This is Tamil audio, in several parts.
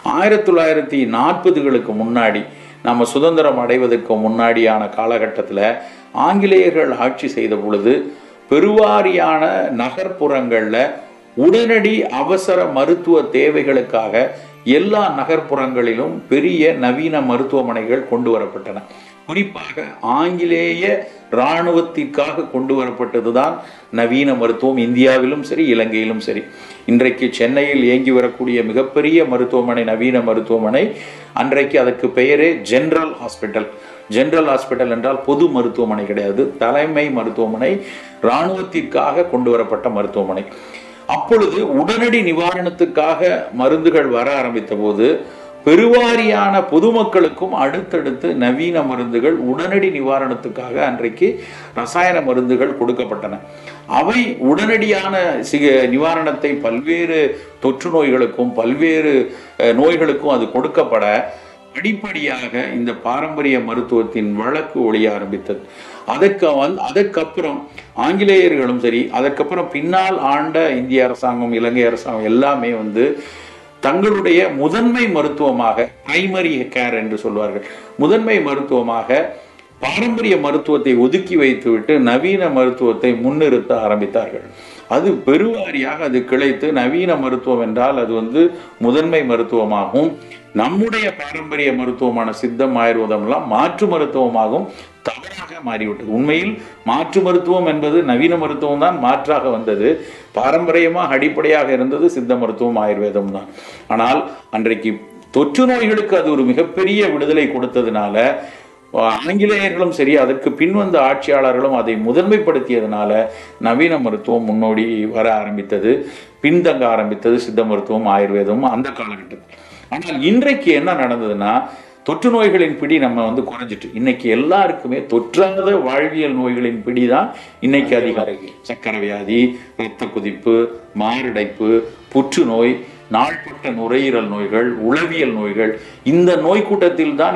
1940களுக்கு முன்னாடி நம்ம சுதந்திரம் அடைவதற்கு முன்னாடியான காலகட்டத்தில் ஆங்கிலேயர்கள் ஆட்சி செய்த பொழுது பெருவாரியான நகர்ப்புறங்களில் உடனடி அவசர மருத்துவ தேவைகளுக்காக எல்லா நகர்ப்புறங்களிலும் பெரிய நவீன மருத்துவமனைகள் கொண்டு வரப்பட்டன. குறிப்பாக ஆங்கிலேய இராணுவத்திற்காக கொண்டு வரப்பட்டதுதான் நவீன மருத்துவம். இந்தியாவிலும் சரி, இலங்கையிலும் சரி. இன்றைக்கு சென்னையில் இயங்கி வரக்கூடிய மிகப்பெரிய மருத்துவமனை, நவீன மருத்துவமனை, அன்றைக்கு அதற்கு பெயரே ஜெனரல் ஹாஸ்பிட்டல். ஜெனரல் ஹாஸ்பிட்டல் என்றால் பொது மருத்துவமனை கிடையாது, தலைமை மருத்துவமனை, இராணுவத்திற்காக கொண்டு வரப்பட்ட மருத்துவமனை. அப்பொழுது உடனடி நிவாரணத்துக்காக மருந்துகள் வர ஆரம்பித்த போது பெருவாரியான பொதுமக்களுக்கும் அடுத்தடுத்து நவீன மருந்துகள், உடனடி நிவாரணத்துக்காக அன்றைக்கு ரசாயன மருந்துகள் கொடுக்கப்பட்டன. அவை உடனடியான நிவாரணத்தை பல்வேறு தொற்று நோய்களுக்கும் பல்வேறு நோய்களுக்கும் அது கொடுக்கப்பட படிப்படியாக இந்த பாரம்பரிய மருத்துவத்தின் வழக்கு ஒழிய ஆரம்பித்தது. அதற்கப்புறம் ஆங்கிலேயர்களும் சரி, அதற்கப்புறம் பின்னால் ஆண்ட இந்திய அரசாங்கம், இலங்கை அரசாங்கம் எல்லாமே தங்களுடைய முதன்மை மருத்துவமாக, பிரைமரி கேர் என்று சொல்வார்கள், முதன்மை மருத்துவமாக பாரம்பரிய மருத்துவத்தை ஒதுக்கி வைத்துவிட்டு நவீன மருத்துவத்தை முன்னிறுத்த ஆரம்பித்தார்கள். அது பெருவாரியாக அது கிளைத்து நவீன மருத்துவம் என்றால் அது முதன்மை மருத்துவமாகவும், நம்முடைய பாரம்பரிய மருத்துவமான சித்தம், ஆயுர்வேதம் எல்லாம் மாற்று மருத்துவமாகவும் தவறாக மாறிவிட்டது. உண்மையில் மாற்று மருத்துவம் என்பது நவீன மருத்துவம் தான் மாற்றாக வந்தது. பாரம்பரியமாக அடிப்படையாக இருந்தது சித்த மருத்துவம், ஆயுர்வேதம் தான். ஆனால் அன்றைக்கு தொற்று நோய்களுக்கு அது ஒரு மிகப்பெரிய விடுதலை கொடுத்ததுனால ஆங்கிலேயர்களும் சரி, அதற்கு பின்வந்த ஆட்சியாளர்களும் அதை முதன்மைப்படுத்தியதுனால நவீன மருத்துவம் முன்னோடி வர ஆரம்பித்தது, பின்தங்க ஆரம்பித்தது சித்த மருத்துவம், ஆயுர்வேதம் அந்த காலகட்டத்தில். ஆனால் இன்றைக்கு என்ன நடந்ததுன்னா, தொற்று நோய்களின் பிடி நம்ம குறைஞ்சிட்டு, இன்னைக்கு எல்லாருக்குமே தொற்றாத வாழ்வியல் நோய்களின் பிடி தான் இன்னைக்கு அதிகம். சக்கரை வியாதி, இரத்த கொதிப்பு, மாரடைப்பு, புற்றுநோய், நாள்பட்ட நுரையீரல் நோய்கள், உளவியல் நோய்கள், இந்த நோய் கூட்டத்தில் தான்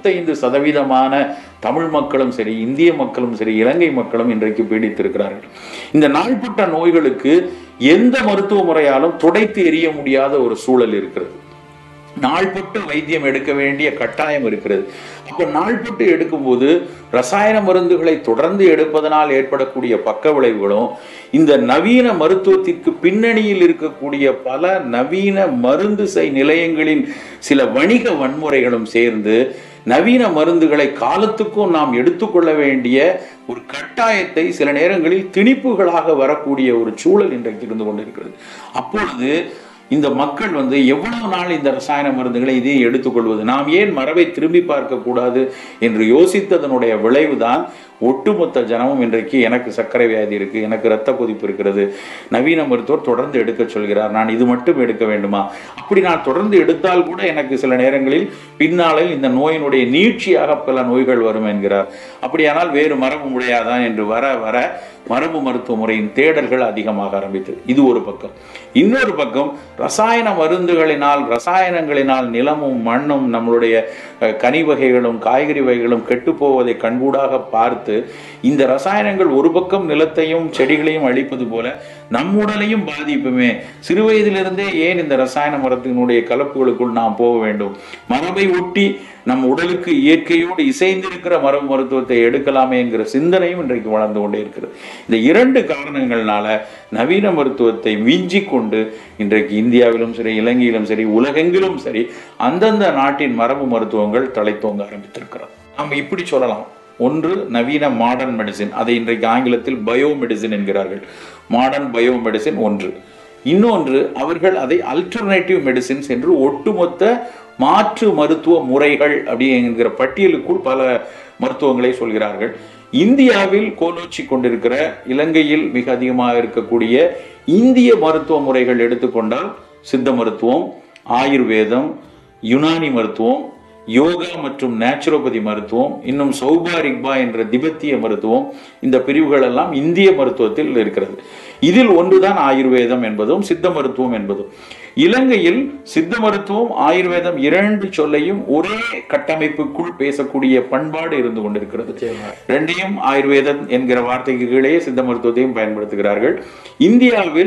75% தமிழ் மக்களும் சரி, இந்திய மக்களும் சரி, இலங்கை மக்களும் இன்றைக்கு பீடித்திருக்கிறார்கள். இந்த நாள்பட்ட நோய்களுக்கு எந்த மருத்துவ முறையாலும் துடைத்து எறிய முடியாத ஒரு சூழல் இருக்கிறது. நாள்பட்டு வைத்தியம் எடுக்க வேண்டிய கட்டாயம் இருக்கிறது. அப்ப நாள்பட்டு எடுக்கும்போது ரசாயன மருந்துகளை தொடர்ந்து எடுப்பதனால் ஏற்படக்கூடிய பக்க விளைவுகளும், இந்த நவீன மருத்துவத்திற்கு பின்னணியில் இருக்கக்கூடிய பல நவீன மருந்து நிலையங்களின் சில வணிக வன்முறைகளும் சேர்ந்து நவீன மருந்துகளை காலத்துக்கும் நாம் எடுத்துக்கொள்ள வேண்டிய ஒரு கட்டாயத்தை சில நேரங்களில் திணிப்புகளாக வரக்கூடிய ஒரு சூழல் இன்றைக்கு இருந்து கொண்டிருக்கிறது. அப்பொழுது இந்த மக்கள் எவ்வளவு நாள் இந்த ரசாயன மருந்துகளை இதையும் எடுத்துக்கொள்வது, நாம் ஏன் மரபை திரும்பி பார்க்க கூடாது என்று யோசித்ததனுடைய விளைவுதான் ஒட்டுமொத்த ஜனமும் இன்றைக்கு எனக்கு சர்க்கரை வியாதி இருக்கு, எனக்கு இரத்த கொதிப்பு இருக்கிறது, நவீன மருத்துவர் தொடர்ந்து எடுக்க சொல்கிறார், நான் இது மட்டும் எடுக்க வேண்டுமா, அப்படி நான் தொடர்ந்து எடுத்தால் கூட எனக்கு சில நேரங்களில் பின்னாளில் இந்த நோயினுடைய நீட்சியாக பல நோய்கள் வரும் என்கிறார். அப்படியானால் வேறு மரபு முறையாதான் என்று வர வர மரபு மருத்துவ முறையின் தேடல்கள் அதிகமாக ஆரம்பித்தது. இது ஒரு பக்கம். இன்னொரு பக்கம் ரசாயன மருந்துகளினால், ரசாயனங்களினால் நிலமும் மண்ணும் நம்மளுடைய கனி வகைகளும் காய்கறி வகைகளும் கெட்டு போவதை கண்கூடாக பார்த்து இந்த ரசாயனங்கள் ஒரு பக்கம் நிலத்தையும் செடிகளையும் அழிப்பது போல நம் உடலையும் பாதிப்புமே. சிறு வயதிலிருந்தே ஏன் இந்த ரசாயன மரத்தினுடைய கலப்புகளுக்குள் நாம் போக வேண்டும், மரபை ஒட்டி நம் உடலுக்கு இயற்கையோடு இசைந்திருக்கிற மரபு மருத்துவத்தை எடுக்கலாமே என்கிற சிந்தனையும் இன்றைக்கு வளர்ந்து கொண்டே இருக்கிறது. இந்த இரண்டு காரணங்கள்னால நவீன மருத்துவத்தை விஞ்சி கொண்டு இன்றைக்கு இந்தியாவிலும் சரி, இலங்கையிலும் சரி, உலகெங்கிலும் சரி அந்தந்த நாட்டின் மரபு மருத்துவங்கள் தலைத்தோங்க ஆரம்பித்திருக்கிறது. நாம் இப்படி சொல்லலாம். ஒன்று நவீன மாடர்ன் மெடிசின், அதை இன்றைக்கு ஆங்கிலத்தில் பயோ மெடிசின் என்கிறார்கள். மாடர்ன் பயோ மெடிசின் ஒன்று. இன்னொன்று அவர்கள் அதை அல்டர்னேட்டிவ் மெடிசின்ஸ் என்று ஒட்டுமொத்த மாற்று மருத்துவ முறைகள் அப்படி என்கிற பட்டியலுக்குள் பல மருத்துவங்களை சொல்கிறார்கள். இந்தியாவில் கோலோச்சி கொண்டிருக்கிற, இலங்கையில் மிக அதிகமாக இருக்கக்கூடிய இந்திய மருத்துவ முறைகள் எடுத்துக்கொண்டால் சித்த மருத்துவம், ஆயுர்வேதம், யுனானி மருத்துவம், யோகா மற்றும் நேச்சுரோபதி மருத்துவம், இன்னும் சௌபா ரிக்பா என்ற திபெத்திய மருத்துவம், இந்த பிரிவுகள் எல்லாம் இந்திய மருத்துவத்தில் இருக்கிறது. இதில் ஒன்றுதான் ஆயுர்வேதம் என்பதும் சித்த மருத்துவம் என்பதும். இலங்கையில் சித்த மருத்துவம், ஆயுர்வேதம் இரண்டு சொல்லையும் ஒரே கட்டமைப்புக்குள் பேசக்கூடிய பண்பாடு இருந்து கொண்டிருக்கிறது. ரெண்டையும் ஆயுர்வேதம் என்கிற வார்த்தைக்கு கீழே சித்த மருத்துவத்தையும் பயன்படுத்துகிறார்கள். இந்தியாவில்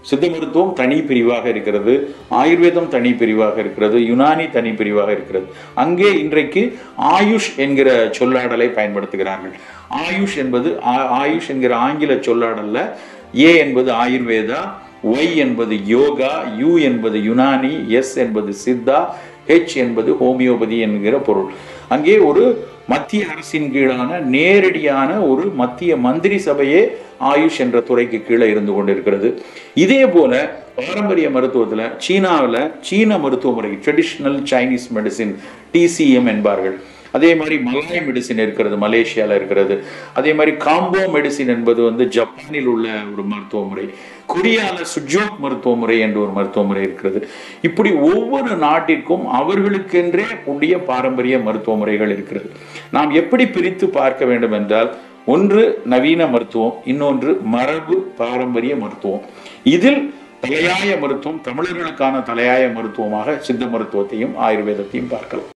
சித்த மருத்துவம் தனி பிரிவாக இருக்கிறது, ஆயுர்வேதம் தனி பிரிவாக இருக்கிறது, யுனானி தனி பிரிவாக இருக்கிறது. அங்கே இன்றைக்கு ஆயுஷ் என்கிற சொல்லாடலை பயன்படுத்துகிறார்கள். ஆயுஷ் என்பது ஆயுஷ் என்கிற ஆங்கில சொல்லாடல்ல ஏ என்பது ஆயுர்வேதா, ஒய் என்பது யோகா, யூ என்பது யுனானி, எஸ் என்பது சித்தா, ஹெச் என்பது ஹோமியோபதி என்கிற பொருள். அங்கே ஒரு மத்திய அரசின் கீழான நேரடியான ஒரு மத்திய மந்திரி சபையே ஆயுஷ் என்ற துறைக்கு கீழே இருந்து கொண்டிருக்கிறது. இதே போல பாரம்பரிய மருத்துவத்தில் சீனாவில் சீன மருத்துவ முறை ட்ரெடிஷ்னல் சைனீஸ் மெடிசின் டிசிஎம் என்பார்கள். அதே மாதிரி மலாய் மெடிசின் இருக்கிறது, மலேசியாவில் இருக்கிறது. அதே மாதிரி காம்போ மெடிசின் என்பது ஜப்பானில் உள்ள ஒரு மருத்துவ முறை. கொரியாவில் சுஜோக் மருத்துவ முறை என்ற ஒரு மருத்துவ முறை இருக்கிறது. இப்படி ஒவ்வொரு நாட்டிற்கும் அவர்களுக்கென்றே கூடிய பாரம்பரிய மருத்துவ முறைகள் இருக்கிறது. நாம் எப்படி பிரித்து பார்க்க வேண்டும் என்றால், ஒன்று நவீன மருத்துவம், இன்னொன்று மரபு பாரம்பரிய மருத்துவம். இதில் தலையாய மருத்துவம், தமிழர்களுக்கான தலையாய மருத்துவமாக சித்த மருத்துவத்தையும் ஆயுர்வேதத்தையும் பார்க்கலாம்.